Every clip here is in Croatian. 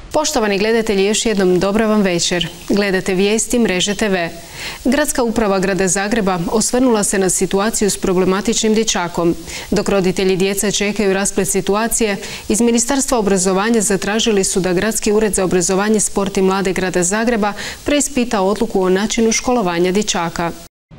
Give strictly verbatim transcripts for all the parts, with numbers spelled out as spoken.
Poštovani gledatelji, još jednom dobra vam večer. Gledate vijesti Mreže te ve. Gradska uprava Grada Zagreba osvrnula se na situaciju s problematičnim dječakom. Dok roditelji djece čekaju rasplet situacije, iz Ministarstva obrazovanja zatražili su da Gradski ured za obrazovanje, sport i mlade Grada Zagreba preispita odluku o načinu školovanja dječaka.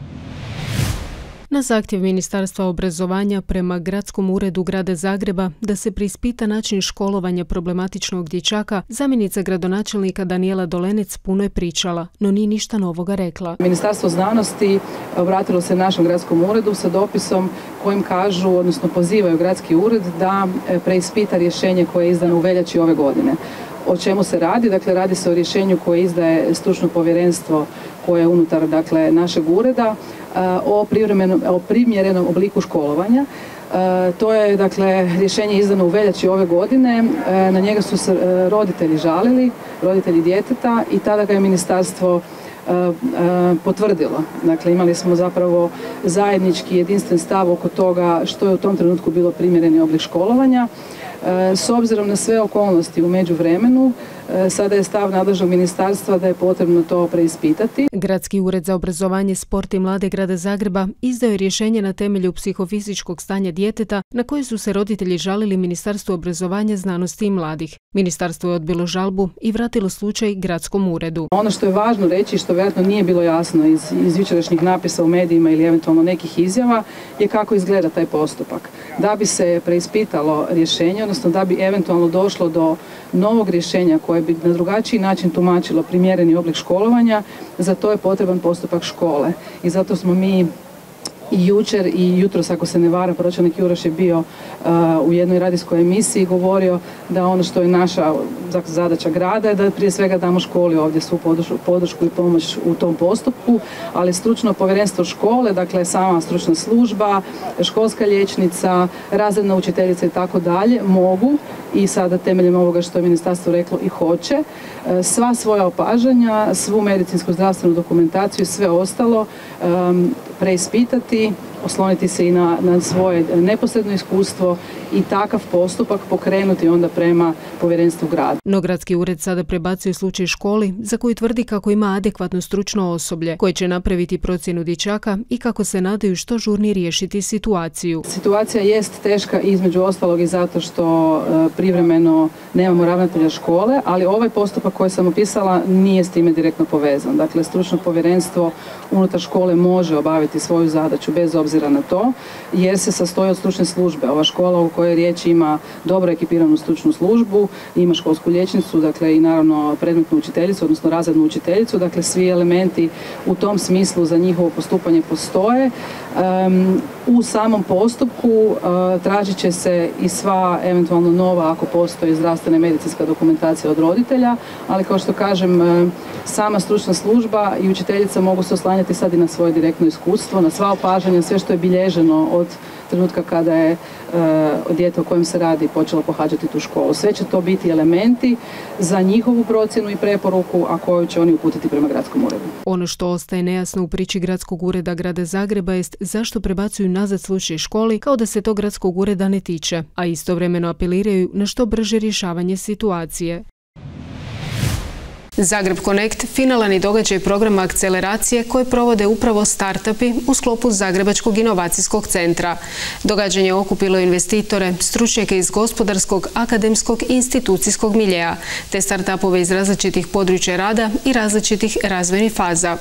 Na zahtjev Ministarstva obrazovanja prema Gradskom uredu Grada Zagreba da se preispita način školovanja problematičnog dječaka, zamjenica gradonačelnika Danijela Dolenec puno je pričala, no nije ništa novoga rekla. Ministarstvo znanosti obratilo se našem gradskom uredu sa dopisom kojim kažu, odnosno pozivaju gradski ured da preispita rješenje koje je izdano u veljači ove godine. O čemu se radi? Dakle, radi se o rješenju koje izdaje stručno povjerenstvo koje je unutar dakle, našeg ureda o, o primjerenom obliku školovanja. E, to je dakle, rješenje izdano u veljači ove godine. E, na njega su se roditelji žalili, roditelji djeteta, i tada ga je ministarstvo e, e, potvrdilo. Dakle, imali smo zapravo zajednički jedinstven stav oko toga što je u tom trenutku bilo primjereni oblik školovanja. S obzirom na sve okolnosti u međuvremenu, sada je stav nadležnog ministarstva da je potrebno to preispitati. Gradski ured za obrazovanje, sport i mlade Grada Zagreba izdao je rješenje na temelju psihofizičkog stanja djeteta na koje su se roditelji žalili Ministarstvu obrazovanja, znanosti i mladih. Ministarstvo je odbilo žalbu i vratilo slučaj Gradskom uredu. Ono što je važno reći, što vjerojatno nije bilo jasno iz, iz jučerašnjih napisa u medijima ili eventualno nekih izjava, je kako izgleda taj postupak. Da bi se preispitalo rješenje, odnosno da bi eventualno došlo do novog rješenja koje bi na drugačiji način tumačilo primjereni oblik školovanja, za to je potreban postupak škole. I zato smo mi i jučer i jutros, ako se ne varam, pročelnik Juroš je bio uh, u jednoj radijskoj emisiji, govorio da ono što je naša zadaća grada je da prije svega damo školi ovdje svu podršku, podršku i pomoć u tom postupku, ali stručno povjerenstvo škole, dakle sama stručna služba, školska liječnica, razredna učiteljica i tako dalje mogu, i sada temeljem ovoga što je ministarstvo reklo i hoće, sva svoja opažanja, svu medicinsku zdravstvenu dokumentaciju i sve ostalo um, preispitati, osloniti se i na, na svoje neposredno iskustvo i takav postupak pokrenuti onda prema povjerenstvu grada. No Gradski ured sada prebacuje slučaj školi za koju tvrdi kako ima adekvatno stručno osoblje koje će napraviti procjenu dječaka i kako se nadaju što žurnije riješiti situaciju. Situacija jest teška između ostalog i zato što e, privremeno nemamo ravnatelja škole, ali ovaj postupak koji sam opisala nije s time direktno povezan. Dakle, stručno povjerenstvo unutar škole može obaviti svoju zadaću bez obzira na to, jer se sastoji od stručne službe. Ova škola u kojoj riječ ima dobro ekipiranu stručnu službu, ima školsku liječnicu, dakle i naravno predmetnu učiteljicu, odnosno razrednu učiteljicu, dakle svi elementi u tom smislu za njihovo postupanje postoje. Um, u samom postupku uh, tražit će se i sva eventualno nova, ako postoji, zdravstvena i medicinska dokumentacija od roditelja, ali kao što kažem, uh, sama stručna služba i učiteljica mogu se oslanjati sad i na svoje direktno iskustvo, na sva opažanja, sve što je bilježeno od trenutka kada je uh, dijete o kojem se radi počelo pohađati tu školu. Sve će to biti elementi za njihovu procjenu i preporuku, a koju će oni uputiti prema gradskom uredu. Ono što ostaje nejasno u priči Gradskog ureda Grada Zagreba jest zašto prebacuju nazad slučaj školi kao da se to Gradskog ureda ne tiče, a istovremeno apeliraju na što brže rješavanje situacije. Zagreb Connect finalan je događaj programa akceleracije koje provode upravo startupi u sklopu Zagrebačkog inovacijskog centra. Događanje okupilo investitore, stručnjake iz gospodarskog, akademskog i institucijskog miljeja, te startupove iz različitih područja rada i različitih razvojnih faza.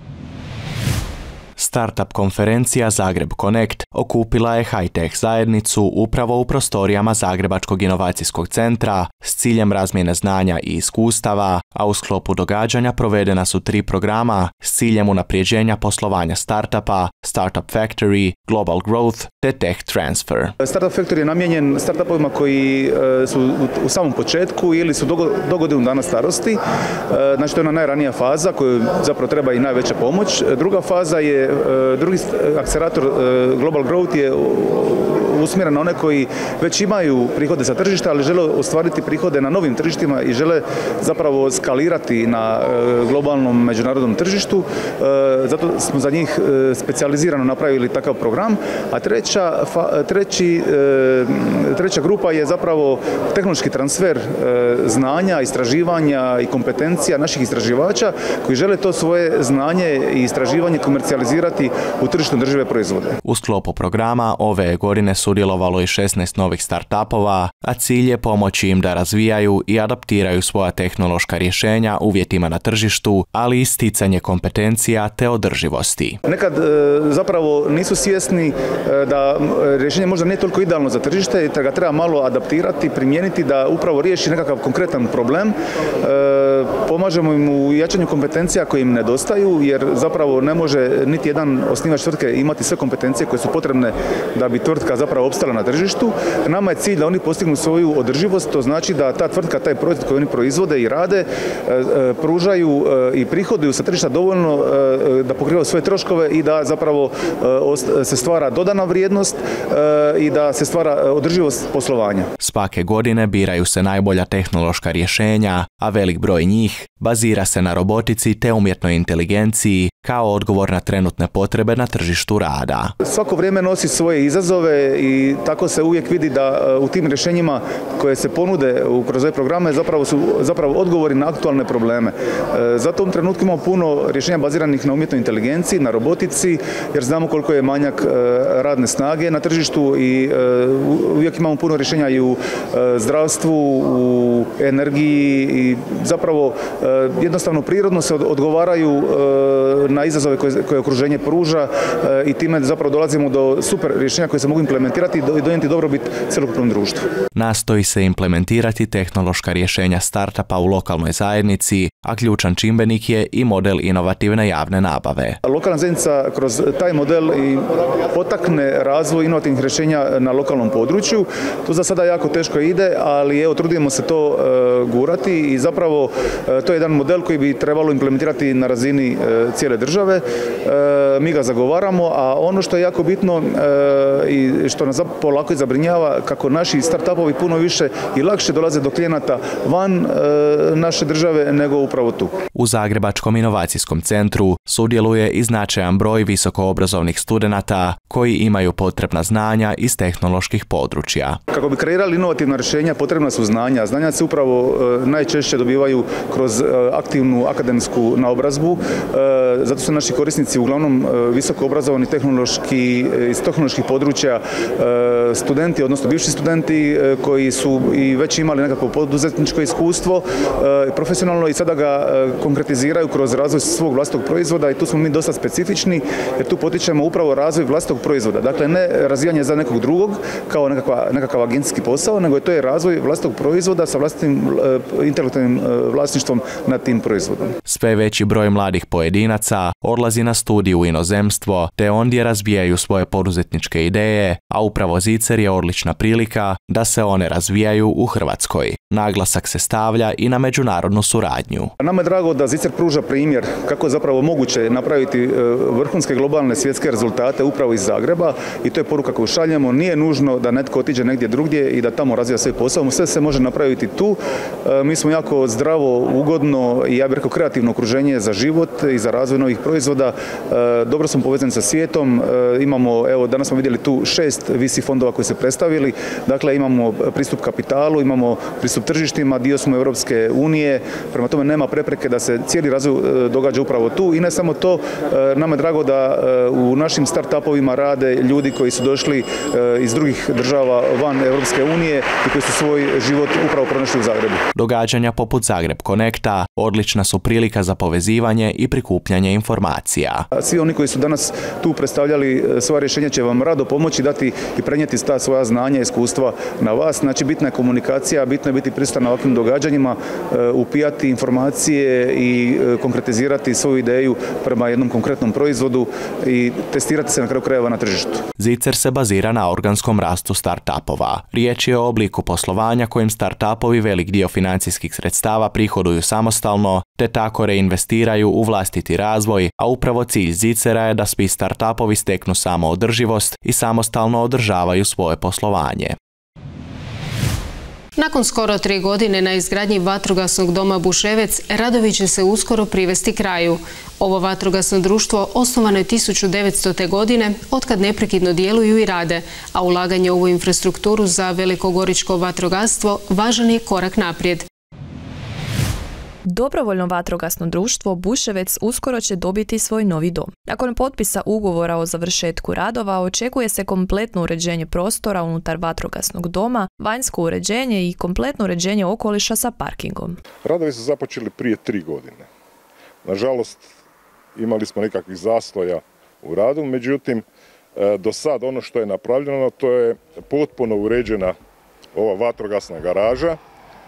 Startup konferencija Zagreb Connect okupila je high-tech zajednicu upravo u prostorijama Zagrebačkog inovacijskog centra s ciljem razmjene znanja i iskustava, a u sklopu događanja provedena su tri programa s ciljem unaprijeđenja poslovanja startupa, Startup Factory, Global Growth te Tech Transfer. Startup Factory je namijenjen startupovima koji su u samom početku ili su do godinu dana starosti. Znači, to je ona najranija faza koju zapravo treba i najveća pomoć. Druga faza je, drugi akcelerator Global Growth je usmjeren na one koji već imaju prihode sa tržišta, ali žele ostvariti prihode na novim tržištima i žele zapravo skalirati na globalnom međunarodnom tržištu. Zato smo za njih specijalizirano napravili takav program. A treća, treći, treća grupa je zapravo tehnološki transfer znanja, istraživanja i kompetencija naših istraživača koji žele to svoje znanje i istraživanje komercijalizirati u tržišno održive proizvode. U sklopu programa ove godine sudjelovalo i šesnaest novih startupova, a cilj je pomoći im da razvijaju i adaptiraju svoja tehnološka rješenja uvjetima na tržištu, ali i sticanje kompetencija te održivosti. Nekad zapravo nisu svjesni da rješenje možda nije toliko idealno za tržište i da ga treba malo adaptirati, primijeniti da upravo riješi nekakav konkretan problem. Pomažemo im u jačanju kompetencija koje im nedostaju, jer zapravo ne može niti jedan osnivač tvrtke imati sve kompetencije koje su potrebne da bi tvrtka zapravo opstala na tržištu. Nama je cilj da oni postignu svoju održivost, to znači da ta tvrtka, taj proizvod koji oni proizvode i rade, pružaju i prihoduju sa tržišta dovoljno da pokrivaju svoje troškove i da zapravo se stvara dodana vrijednost i da se stvara održivost poslovanja. Svake godine biraju se najbolja tehnološka rješenja, a velik broj njih bazira se na robotici te umjetnoj inteligenciji kao odgovor na trenutne potrebe na tržištu rada. Svako vrijeme nosi svoje izazove i tako se uvijek vidi da u tim rješenjima koje se ponude kroz ove programe zapravo su zapravo odgovori na aktualne probleme. Zato u ovom trenutku imamo puno rješenja baziranih na umjetnoj inteligenciji, na robotici, jer znamo koliko je manjak radne snage na tržištu i uvijek imamo puno rješenja i u zdravstvu, u energiji i zapravo jednostavno prirodno se odgovaraju na izazove koje, koje okruženje pruža i time zapravo dolazimo do super rješenja koje se mogu implementirati i donijeti dobrobit cjelokupnom društvu. Nastoji se implementirati tehnološka rješenja startupa u lokalnoj zajednici, a ključan čimbenik je i model inovativne javne nabave. Lokalna zajednica kroz taj model i potakne razvoj inovativnih rješenja na lokalnom području. To za sada jako teško ide, ali evo trudimo se to uh, gurati i zapravo uh, to je jedan model koji bi trebalo implementirati na razini uh, cijele države. Uh, mi ga zagovaramo, a ono što je jako bitno uh, i što nas polako i zabrinjava, kako naši startupovi puno više i lakše dolaze do klijenata van uh, naše države nego upravo tu. U Zagrebačkom inovacijskom centru sudjeluje i značajan broj visokoobrazovnih studenata koji imaju potrebna znanja iz tehnoloških područja. Kako bi kreirali inovativna rješenja, potrebna su znanja. Znanja se upravo e, najčešće dobivaju kroz e, aktivnu akademsku naobrazbu. E, zato su naši korisnici uglavnom e, visokoobrazovani tehnološki, iz tehnoloških područja e, studenti, odnosno bivši studenti e, koji su i već imali nekakvo poduzetničko iskustvo e, profesionalno i sada ga e, konkretiziraju kroz razvoj svog vlastitog proizvoda i tu smo mi dosta specifični jer tu potičemo upravo razvoj vlastitog proizvoda. Dakle, ne razvijanje za nekog drugog kao nekakva, nekakav agencijski posao, nego to je razvoj vlastitog proizvoda sa vlastitim e, intelektualnim e, vlasništvom nad tim proizvodom. Sve veći broj mladih pojedinaca odlazi na studiju u inozemstvo, te ondje razvijaju svoje poduzetničke ideje, a upravo Zicer je odlična prilika da se one razvijaju u Hrvatskoj. Naglasak se stavlja i na međunarodnu suradnju. Nama je drago da Zicer pruža primjer kako je zapravo moguće napraviti vrhunske globalne svjetske rezultate upravo iz Zagreba i to je poruka koju šaljemo. Nije nužno da netko otiđe negdje drugdje i da tamo razvija svoj posao. Sve se može napraviti tu. Mi smo jako zdravo, ugodno i ja bih rekao kreativno okruženje za život i za razvoj novih proizvoda. Dobro smo povezani sa svijetom. Imamo, evo, danas smo vidjeli tu šest V C fondova koji se predstavili. Dakle, imamo pristup kapitalu, imamo pristup tržištima, dio smo Europske unije. Prema tome nema prepreke da se cijeli razvoj događa upravo tu i ne samo to. Nama je drago da u našim start-upovima rade ljudi koji su došli iz drugih država van Europske unije i koji su svoj život upravo pronašli u Zagrebu. Događanja poput Zagreb Connecta odlična su prilika za povezivanje i prikupljanje informacija. Svi oni koji su danas tu predstavljali svoja rješenja će vam rado pomoći, dati i prenijeti ta svoja znanja i iskustva na vas. Znači, bitna je komunikacija, bitno je biti prisutan na ovakvim događanjima, upijati informacije i konkretizirati svoju ideju prema jednom konkretnom proizvodu i testirati se na kraju krajeva na tržištu. Zicer se bazira na organskom rastu startupova. Riječ je o obliku poslovanja kojim startupovi velik dio financijskih sredstava prihoduju samostalno, te tako reinvestiraju u vlastiti razvoj, a upravo cilj Zicera je da svi startupovi steknu samoodrživost i samostalno održavaju svoje poslovanje. Nakon skoro tri godine na izgradnji vatrogasnog doma Buševec, radovi će se uskoro privesti kraju. Ovo vatrogasno društvo osnovano je tisuću devetstote. godine, otkad neprekidno djeluju i rade, a ulaganje u ovu infrastrukturu za velikogoričko vatrogastvo važan je korak naprijed. Dobrovoljno vatrogasno društvo Buševec uskoro će dobiti svoj novi dom. Nakon potpisa ugovora o završetku radova očekuje se kompletno uređenje prostora unutar vatrogasnog doma, vanjsko uređenje i kompletno uređenje okoliša sa parkingom. Radovi su započeli prije tri godine. Nažalost, imali smo nekakvih zastoja u radu, međutim, do sad ono što je napravljeno, to je potpuno uređena ova vatrogasna garaža.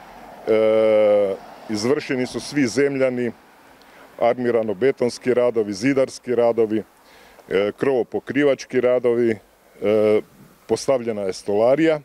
E, Izvršeni su svi zemljani, armirano-betonski radovi, zidarski radovi, krovopokrivački radovi, postavljena je stolarija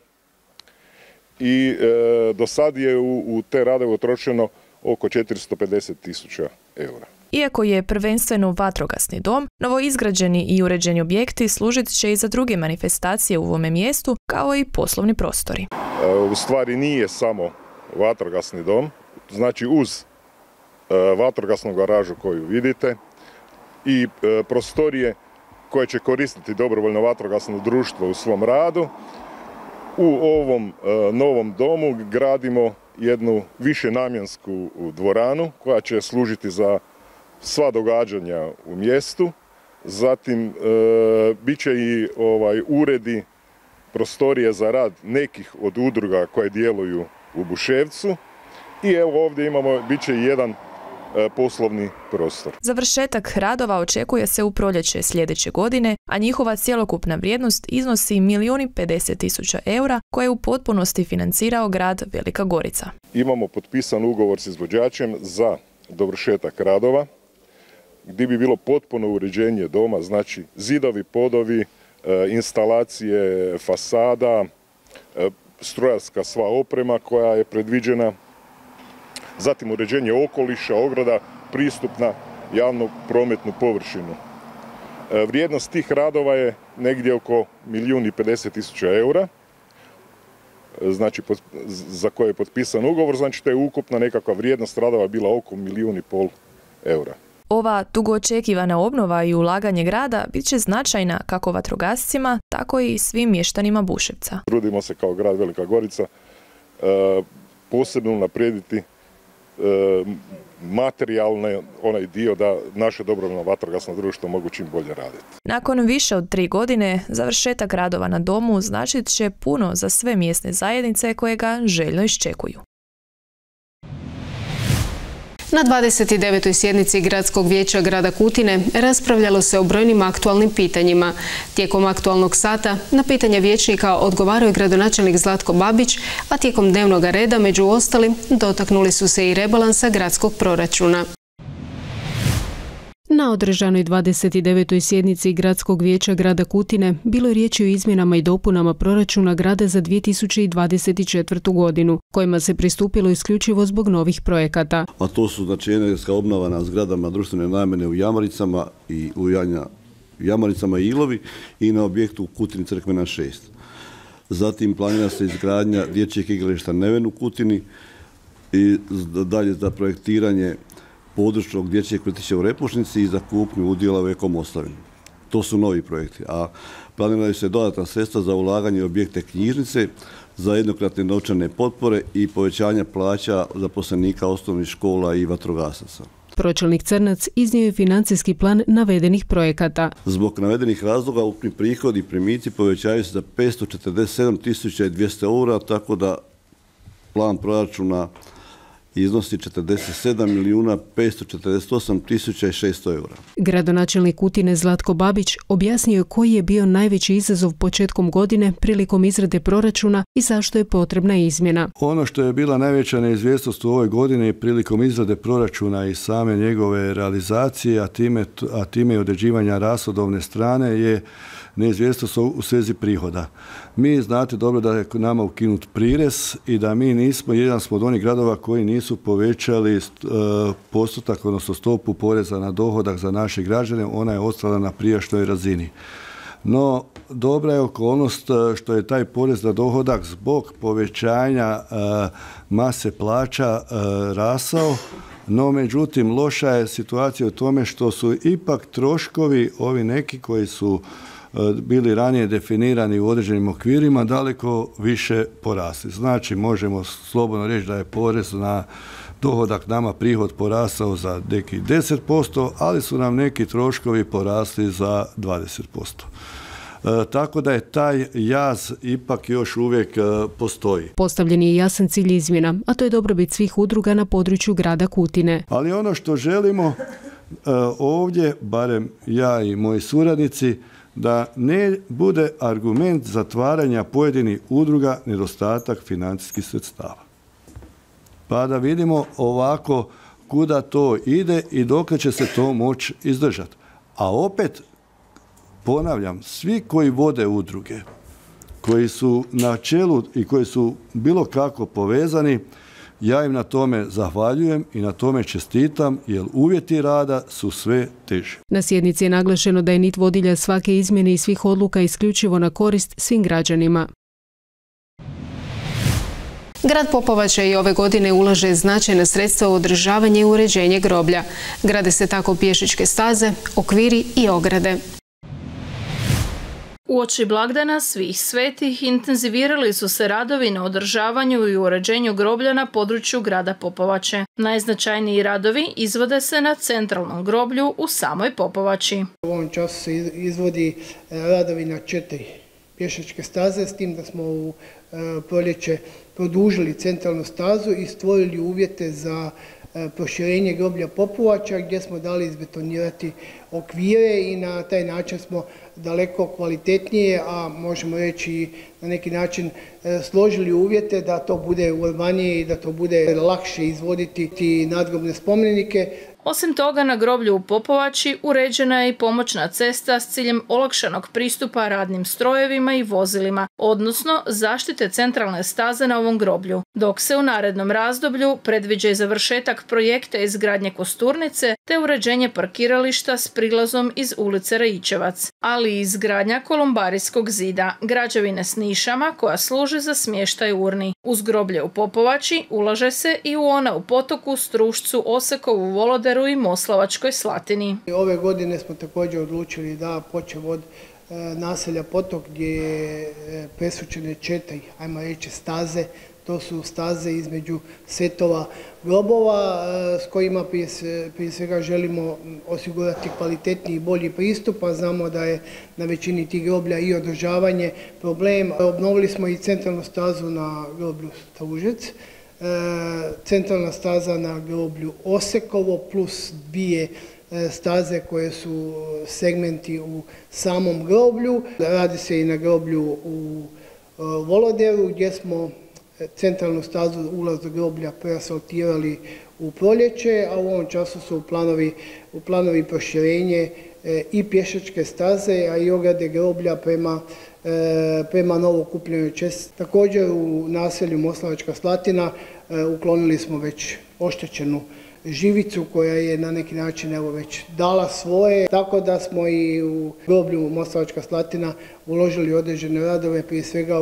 i do sad je u te radove utrošeno oko četiristo pedeset tisuća eura. Iako je prvenstveno vatrogasni dom, novoizgrađeni i uređeni objekti služit će i za druge manifestacije u ovome mjestu, kao i poslovni prostori. U stvari nije samo vatrogasni dom. Znači uz e, vatrogasnu garažu koju vidite i e, prostorije koje će koristiti dobrovoljno vatrogasno društvo u svom radu, u ovom e, novom domu gradimo jednu višenamjensku dvoranu koja će služiti za sva događanja u mjestu. Zatim e, bit će i ovaj, uredi, prostorije za rad nekih od udruga koje djeluju u Buševcu. I evo ovdje imamo, bit će i jedan e, poslovni prostor. Završetak radova očekuje se u proljeće sljedeće godine, a njihova cjelokupna vrijednost iznosi milijun i pedeset tisuća eura koje je u potpunosti financirao grad Velika Gorica. Imamo potpisan ugovor s izvođačem za dovršetak radova, gdje bi bilo potpuno uređenje doma, znači zidovi, podovi, e, instalacije fasada, e, strojarska sva oprema koja je predviđena. Zatim uređenje okoliša, ograda, pristup na javnu prometnu površinu. E, vrijednost tih radova je negdje oko milijun i pedeset tisuća eura, znači za koje je potpisan ugovor, znači to je ukupna nekakva vrijednost radova bila oko milijun i pol eura. Ova dugo očekivana obnova i ulaganje grada bit će značajna kako vatrogascima, tako i svim mještanima Buševca. Trudimo se kao grad Velika Gorica e, posebno naprijediti materijalne onaj dio da naše dobrovoljno vatrogasno društvo mogu čim bolje raditi. Nakon više od tri godine, završetak radova na domu značit će puno za sve mjesne zajednice koje ga željno iščekuju. Na dvadeset devetoj sjednici Gradskog vijeća grada Kutine raspravljalo se o brojnim aktualnim pitanjima. Tijekom aktualnog sata na pitanja vijećnika odgovarao je gradonačelnik Zlatko Babić, a tijekom dnevnog reda među ostalim dotaknuli su se i rebalansa gradskog proračuna. Na održanoj dvadeset devetoj sjednici Gradskog vijeća grada Kutine bilo je riječi o izmjenama i dopunama proračuna grada za dvije tisuće dvadeset četvrtu. godinu, kojima se pristupilo isključivo zbog novih projekata. A to su znači energetska obnova na zgradama društvene namjene u Jamaricama i u Janja, Jamaricama i Ilovi i na objektu u Kutini Crkvena šest. Zatim planira se izgradnja dječjeg igrališta Neven u Kutini i dalje za projektiranje područnog dječjeg vrtića u Repušnici i za kupnju udjela u Eko Moslavini. To su novi projekti, a planiraju se dodatna sredstva za ulaganje u objekte knjižnice, za jednokratne novčane potpore i povećanja plaća zaposlenika osnovnih škola i vatrogasaca. Pročelnik Crnac iznio je financijski plan navedenih projekata. Zbog navedenih razloga ukupni prihodi i primici povećaju se za petsto četrdeset sedam tisuća dvjesto eura, tako da plan proračuna iznosi četrdeset sedam milijuna petsto četrdeset osam tisuća šesto eura. Gradonačelnik Kutine Zlatko Babić objasnio je koji je bio najveći izazov početkom godine prilikom izrade proračuna i zašto je potrebna izmjena. Ono što je bila najveća neizvjesnost u ovoj godini prilikom izrade proračuna i same njegove realizacije, a time, a time i određivanja rashodovne strane je neizvjesnost u svezi prihoda. Mi znate dobro da je nama ukinut prirez i da mi nismo, jedan smo od onih gradova koji nisu povećali postotak, odnosno stopu poreza na dohodak za naše građane, ona je ostala na prijašnjoj razini. No, dobra je okolnost što je taj porez na dohodak zbog povećanja mase plaća rasao, no međutim loša je situacija u tome što su ipak troškovi ovi neki koji su bili ranije definirani u određenim okvirima daleko više porasli. Znači, možemo slobodno reći da je porez na dohodak nama prihod porastao za nekih deset posto, ali su nam neki troškovi porasli za dvadeset posto. E, tako da je taj jaz ipak još uvijek e, postoji. Postavljen je jasan cilj izmjena, a to je dobrobit svih udruga na području grada Kutine. Ali ono što želimo e, ovdje, barem ja i moji suradnici, da ne bude argument zatvaranja pojedinih udruga nedostatak financijskih sredstava. Pa da vidimo ovako kuda to ide i dokle će se to moći izdržati. A opet, ponavljam, svi koji vode udruge, koji su na čelu i koji su bilo kako povezani, ja im na tome zahvaljujem i na tome čestitam, jer uvjeti rada su sve teži. Na sjednici je naglašeno da je nit vodilja svake izmjene i svih odluka isključivo na korist svim građanima. Grad Popovača i ove godine ulaže značajna sredstva u održavanje i uređenje groblja. Grade se tako pješačke staze, okviri i ograde. Uoči blagdana svih svetih intenzivirali su se radovi na održavanju i uređenju groblja na području grada Popovače. Najznačajniji radovi izvode se na centralnom groblju u samoj Popovači. U ovom času se izvodi radovi na četiri pješačke staze, s tim da smo u proljeće produžili centralnu stazu i stvorili uvjete za proširenje groblja Popovača, gdje smo dali izbetonirati okvire i na taj način smo daleko kvalitetnije, a možemo reći na neki način složili uvjete da to bude urbanije i da to bude lakše izvoditi ti nadgrobne spomenike. Osim toga, na groblju u Popovači uređena je i pomoćna cesta s ciljem olakšanog pristupa radnim strojevima i vozilima, odnosno zaštite centralne staze na ovom groblju, dok se u narednom razdoblju predviđa i završetak projekta izgradnje kosturnice te uređenje parkirališta s prilazom iz ulice Rajićevac, ali i izgradnja kolumbarijskog zida, građevine s nišama koja služi za smještaj urni. Uz groblje u Popovači ulaže se i u ona u Potoku, Strušcu, Osekovu, Voloderu i Moslavačkoj Slatini. Ove godine smo također odlučili da počeo od e, naselja Potok gdje je e, presučene četiri, ajmo reći, staze. To su staze između setova grobova e, s kojima prije, prije svega želimo osigurati kvalitetniji i bolji pristup, a znamo da je na većini tih groblja i održavanje problem. Obnovili smo i centralnu stazu na groblju Stružec, centralna staza na groblju Osekovo plus dvije staze koje su segmenti u samom groblju. Radi se i na groblju u Voloderu gdje smo centralnu stazu ulaz do groblja preasfaltirali u proljeće, a u ovom času su u planovi, u planovi proširenje i pješačke staze, a i ograde groblja prema prema novo kupljenoj čestici. Također u naselju Moslavačka Slatina uklonili smo već oštećenu živicu koja je na neki način evo već dala svoje, tako da smo i u groblju Moslavačka Slatina uložili određene radove, prije svega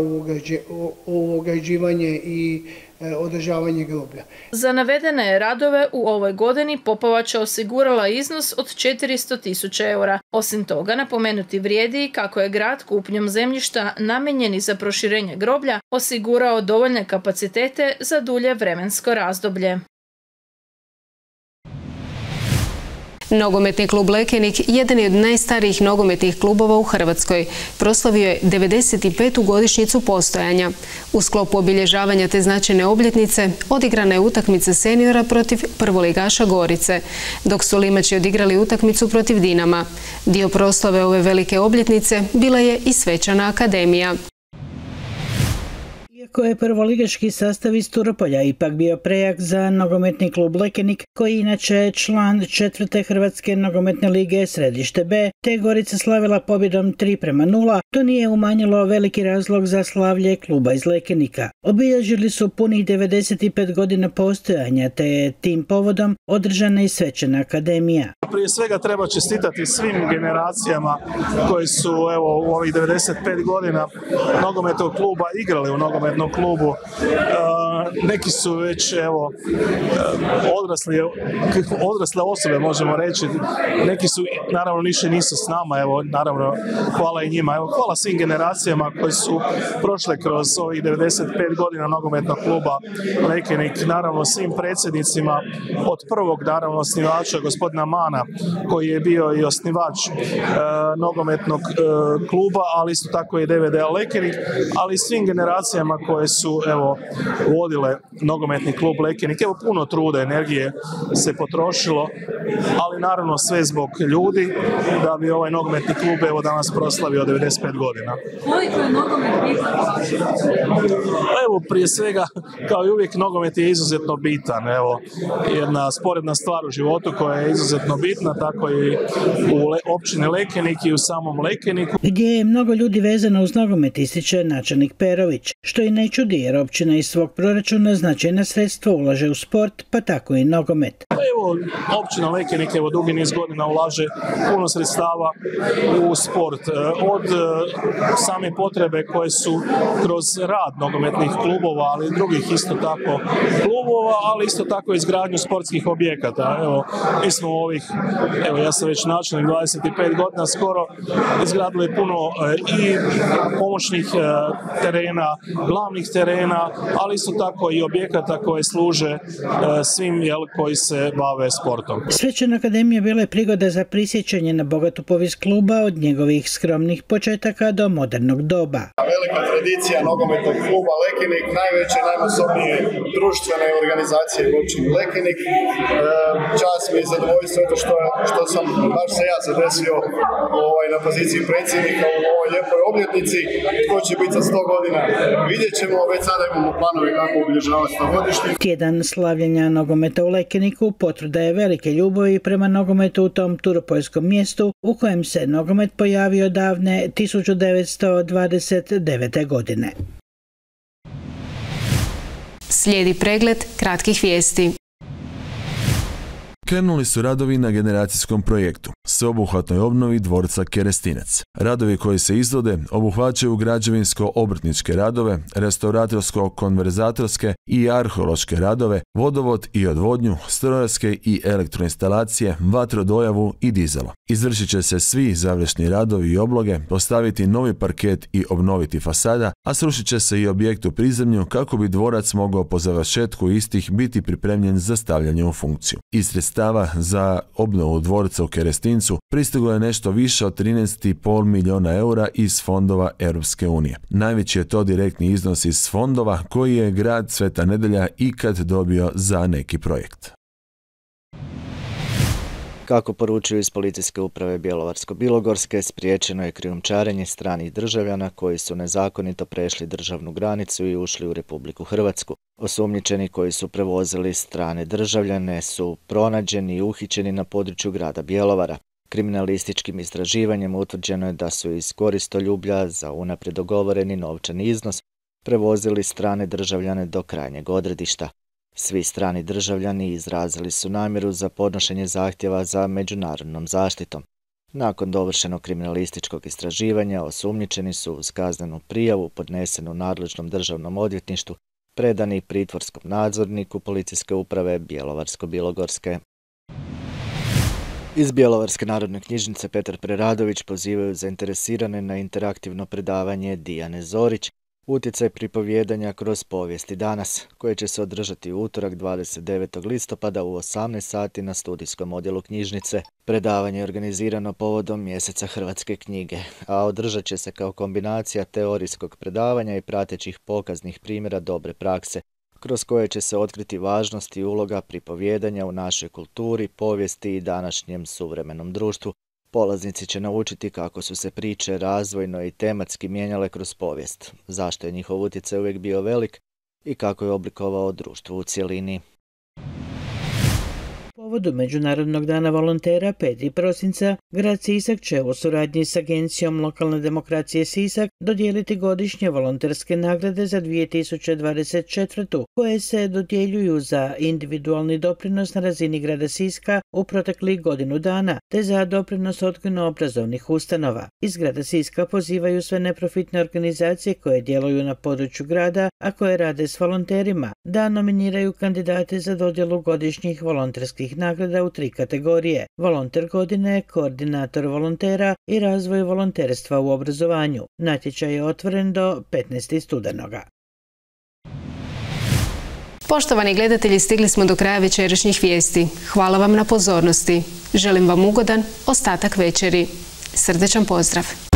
u ograđivanje i održavanje groblja. Za navedene radove u ovoj godini Popovača osigurala iznos od četiristo tisuća eura. Osim toga, napomenuti vrijedi kako je grad kupnjom zemljišta namijenjeni za proširenje groblja osigurao dovoljne kapacitete za dulje vremensko razdoblje. Nogometni klub Lekenik jedan je od najstarijih nogometnih klubova u Hrvatskoj. Proslavio je devedeset petu godišnjicu postojanja. U sklopu obilježavanja te značajne obljetnice odigrana je utakmica seniora protiv prvoligaša Gorice, dok su Limači odigrali utakmicu protiv Dinama. Dio proslave ove velike obljetnice bila je i svečana akademija. Iako je prvoligaški sastav iz Turopolja ipak bio prejak za nogometni klub Lekenik, koji inače je član četvrte Hrvatske nogometne lige Središte B, te Gorica slavila pobjedom tri prema nula, to nije umanjilo veliki razlog za slavlje kluba iz Lekenika. Obilježili su punih devedeset pet godina postojanja, te je tim povodom održana i svečana akademija. Prije svega treba čestitati svim generacijama koji su evo, u ovih devedeset pet godina nogometnog kluba igrali u nogometnom klubu. E, neki su već evo, odrasli, odrasle osobe, možemo reći. Neki su, naravno, više nisu s nama. Evo, naravno, hvala i njima. Evo, hvala svim generacijama koji su prošle kroz ovih devedeset pet godina nogometnog kluba Lekenik. Naravno, svim predsjednicima od prvog, naravno, osnivača gospodina Mana, koji je bio i osnivač e, nogometnog e, kluba, ali isto tako i D V D Lekenik, ali i svim generacijama koje su evo vodile nogometni klub Lekenik. Evo, puno truda, energije se potrošilo, ali naravno sve zbog ljudi, da bi ovaj nogometni klub evo danas proslavio devedeset pet godina. Koliko je nogomet bitan? Evo, prije svega, kao i uvijek, nogomet je izuzetno bitan. Evo, jedna sporedna stvar u životu koja je izuzetno bitna, tako i u le, općini Lekenik i u samom Lekeniku. Gdje je mnogo ljudi vezano uz nogomet, ističe načelnik Perović, što i ne čudi jer općina iz svog proračuna značajna sredstva ulaže u sport, pa tako i nogomet. Evo, općina Lekenik evo dugi niz godina ulaže puno sredstava u sport. Od same potrebe koje su kroz rad nogometnih klubova, ali i drugih isto tako klubova, ali isto tako izgradnju sportskih objekata. Evo, mi smo ovih, evo ja sam već načelnik dvadeset pet godina skoro, izgradili puno e, i pomoćnih e, terena, glavnih terena, ali isto tako i objekata koje služe e, svim jel, koji se bave sportom. Svečana akademija bila je prigoda za prisjećanje na bogatu povijest kluba od njegovih skromnih početaka do modernog doba. Velika tradicija nogometnog kluba Lekenik, najveće, najmasovnije društvene organizacije u općini Lekenik. E, čast mi je zadovoljstvo to što, što sam baš se ja zadesio ovaj, na poziciji predsjednika u ovoj lijepoj obljetnici. Tko će biti za sto godina, vidjet ćemo, već sada imamo planove kako obilježavati sto godišnji. Tjedan slavljenja nogometa u Lekeniku potvrda je velike ljubavi prema nogometu u tom turopoljskom mjestu u kojem se nogomet pojavio davne tisuću devetsto dvadeset devete. godine. Slijedi pregled kratkih vijesti. Krenuli su radovi na generacijskom projektu, sveobuhvatnoj obnovi dvorca Kerestinec. Radovi koji se izvode obuhvaćaju građevinsko-obrtničke radove, restauratorsko-konverzatorske i arheološke radove, vodovod i odvodnju, strojarske i elektroinstalacije, vatrodojavu i dizelo. Izvršit će se svi završni radovi i obloge, postaviti novi parket i obnoviti fasada, a srušit će se i objekt u prizemlju kako bi dvorac mogao po završetku istih biti pripremljen za stavljanje u funkciju. Iz sredstava za obnovu dvorca u Kerestincu pristiglo je nešto više od trinaest i pol milijuna eura iz fondova Europske unije. Najveći je to direktni iznos iz fondova koji je grad Sveta Nedelja ikad dobio za neki projekt. Kako poručuju iz policijske uprave Bjelovarsko-bilogorske, spriječeno je krijumčarenje stranih državljana koji su nezakonito prešli državnu granicu i ušli u Republiku Hrvatsku. Osumnjičeni koji su prevozili strane državljane su pronađeni i uhićeni na području grada Bjelovara. Kriminalističkim istraživanjem utvrđeno je da su iz koristoljublja za unaprijed dogovoreni novčani iznos prevozili strane državljane do krajnjeg odredišta. Svi strani državljani izrazili su namjeru za podnošenje zahtjeva za međunarodnom zaštitom. Nakon dovršenog kriminalističkog istraživanja, osumnjičeni su uz kaznenu prijavu podnesenu nadležnom državnom odvjetništvu predani pritvorskom nadzorniku policijske uprave Bjelovarsko-bilogorske. Iz Bjelovarske narodne knjižnice Petar Preradović pozivaju zainteresirane na interaktivno predavanje Dijane Zorić, utjecaj pripovjedanja kroz povijesti danas, koje će se održati u utorak dvadeset devetog listopada u osamnaest sati na studijskom odjelu knjižnice. Predavanje je organizirano povodom mjeseca hrvatske knjige, a održat će se kao kombinacija teorijskog predavanja i pratećih pokaznih primjera dobre prakse, kroz koje će se otkriti važnost i uloga pripovjedanja u našoj kulturi, povijesti i današnjem suvremenom društvu, Polaznici će naučiti kako su se priče razvojno i tematski mijenjale kroz povijest, zašto je njihov utjecaj uvijek bio velik i kako je oblikovao društvo u cjelini. Povodu Međunarodnog dana volontera petog prosinca, grad Sisak će u suradnji s Agencijom lokalne demokracije Sisak dodijeliti godišnje volonterske nagrade za dvije tisuće dvadeset četvrtu. koje se dodjeljuju za individualni doprinos na razini grada Siska u proteklih godinu dana, te za doprinos odgojno-obrazovnih ustanova. Iz grada Siska pozivaju sve neprofitne organizacije koje djeluju na području grada, a koje rade s volonterima, da nominiraju kandidate za dodjelu godišnjih volonterskih nagrada u tri kategorije: volonter godine, koordinator volontera i razvoj volonterstva u obrazovanju. Natječaj je otvoren do petnaestog studenoga. Poštovani gledatelji, stigli smo do kraja večerašnjih vijesti. Hvala vam na pozornosti. Želim vam ugodan ostatak večeri. Srdečan pozdrav!